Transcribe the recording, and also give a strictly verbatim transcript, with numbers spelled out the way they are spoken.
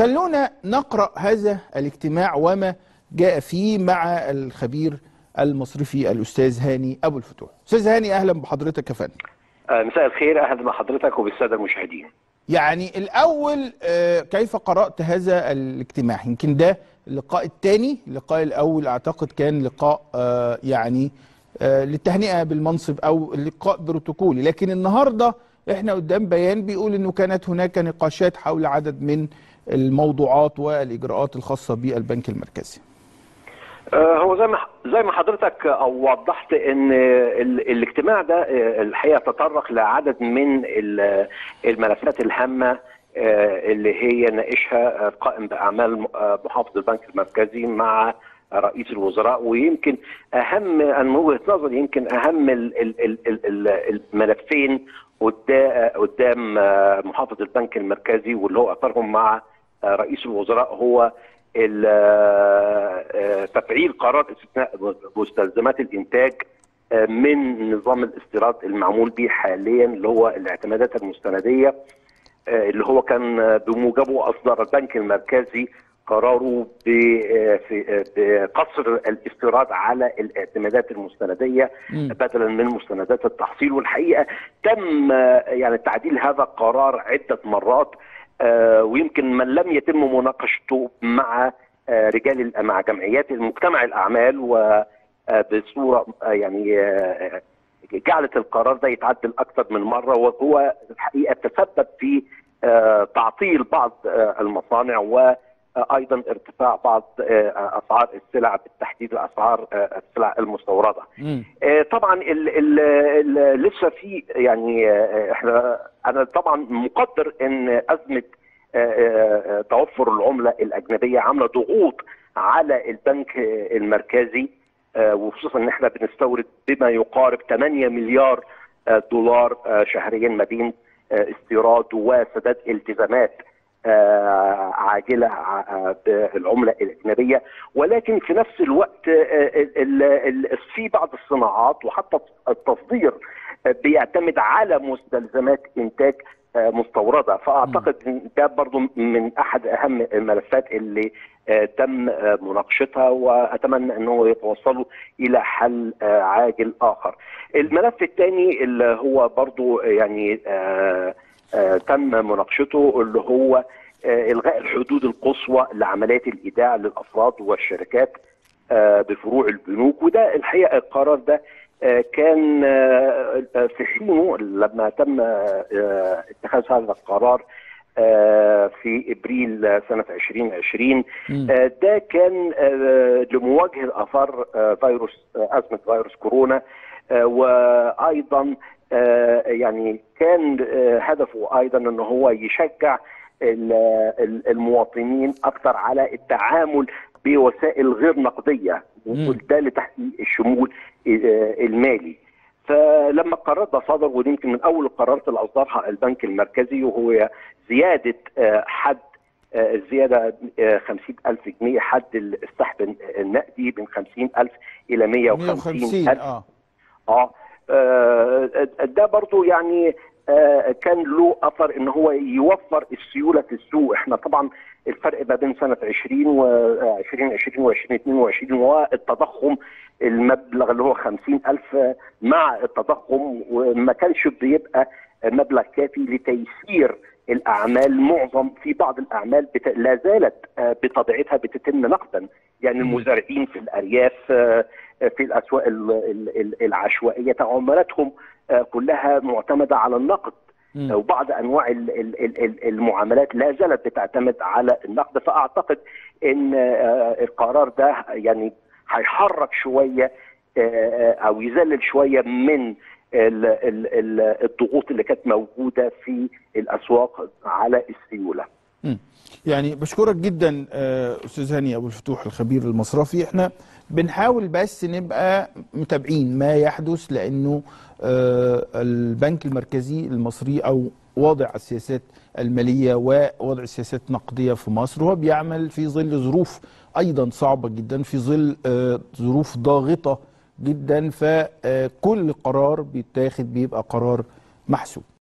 خلونا نقرأ هذا الاجتماع وما جاء فيه مع الخبير المصرفي الأستاذ هاني أبو الفتوح. أستاذ هاني، أهلا بحضرتك يا فندم. مساء الخير، أهلا بحضرتك وبالسادة المشاهدين. يعني الأول كيف قرأت هذا الاجتماع؟ يمكن ده اللقاء الثاني، اللقاء الأول أعتقد كان لقاء يعني للتهنئة بالمنصب أو لقاء بروتوكولي، لكن النهاردة احنا قدام بيان بيقول انه كانت هناك نقاشات حول عدد من الموضوعات والإجراءات الخاصة بالبنك المركزي. هو زي ما زي ما حضرتك وضحت ان الاجتماع ده الحقيقه تطرق لعدد من الملفات الهامه اللي هي ناقشها القائم باعمال محافظ البنك المركزي مع رئيس الوزراء، ويمكن اهم من وجهه نظري يمكن اهم الملفين قدام محافظ البنك المركزي واللي هو اثرهم مع رئيس الوزراء هو تفعيل قرار استثناء مستلزمات الانتاج من نظام الاستيراد المعمول به حاليا اللي هو الاعتمادات المستنديه، اللي هو كان بموجبه اصدر البنك المركزي قراره بقصر الاستيراد على الاعتمادات المستنديه بدلا من مستندات التحصيل. والحقيقه تم يعني تعديل هذا القرار عده مرات، ويمكن من لم يتم مناقشته مع رجال مع جمعيات المجتمع الاعمال وبصوره يعني جعلت القرار ده يتعدل اكثر من مره، وهو الحقيقه تسبب في تعطيل بعض المصانع و ايضا ارتفاع بعض اسعار السلع، بالتحديد اسعار السلع المستورده. مم. طبعا ال ال ال لسه في يعني احنا انا طبعا مقدر ان ازمه توفر العمله الاجنبيه عامله ضغوط على البنك المركزي، وخصوصا ان احنا بنستورد بما يقارب ثمانية مليار دولار شهريا ما بين استيراد وسداد التزامات عاجله بالعمله الاجنبيه، ولكن في نفس الوقت في بعض الصناعات وحتى التصدير بيعتمد على مستلزمات انتاج مستورده، فاعتقد ان ده برضو من احد اهم الملفات اللي تم مناقشتها، واتمنى انه يتوصلوا الى حل عاجل اخر. الملف الثاني اللي هو برضو يعني آه تم مناقشته اللي هو آه الغاء الحدود القصوى لعمليات الايداع للافراد والشركات آه بفروع البنوك، وده الحقيقه القرار ده آه كان آه في حينه لما تم آه اتخاذ هذا القرار آه في ابريل سنه ألفين وعشرين. آه ده كان آه لمواجهه اثار آه فيروس آه ازمه فيروس كورونا، آه وايضا آه يعني كان آه هدفه ايضا ان هو يشجع المواطنين اكثر على التعامل بوسائل غير نقديه، وده لتحقيق الشمول آه المالي. فلما القرار ده صدر، ويمكن من اول القرارات اللي اصدرها البنك المركزي، وهو زياده آه حد آه الزياده آه خمسين ألف جنيه حد السحب النقدي من خمسين ألف الى مئة وخمسين ألف. اه اه ده برضو يعني آه كان له اثر ان هو يوفر السيوله في السوق. احنا طبعا الفرق ما بين سنه عشرين وعشرين وعشرين وعشرين واثنين وعشرين والتضخم، المبلغ اللي هو خمسين ألف مع التضخم، وما كانش بيبقى مبلغ كافي لتيسير الاعمال. معظم في بعض الاعمال بت... لا زالت آه بطبيعتها بتتم نقدا، يعني المزارعين في الارياف آه في الاسواق العشوائيه تعاملاتهم كلها معتمده على النقد، وبعض انواع المعاملات لا زالت بتعتمد على النقد. فاعتقد ان القرار ده يعني هيحرك شويه او يذلل شويه من الضغوط اللي كانت موجوده في الاسواق على السيوله. يعني بشكرك جدا استاذ هاني ابو الفتوح الخبير المصرفي. احنا بنحاول بس نبقى متابعين ما يحدث، لانه البنك المركزي المصري او وضع السياسات الماليه ووضع السياسات النقديه في مصر هو بيعمل في ظل ظروف ايضا صعبه جدا، في ظل ظروف ضاغطه جدا، فكل قرار بيتاخد بيبقى قرار محسوب.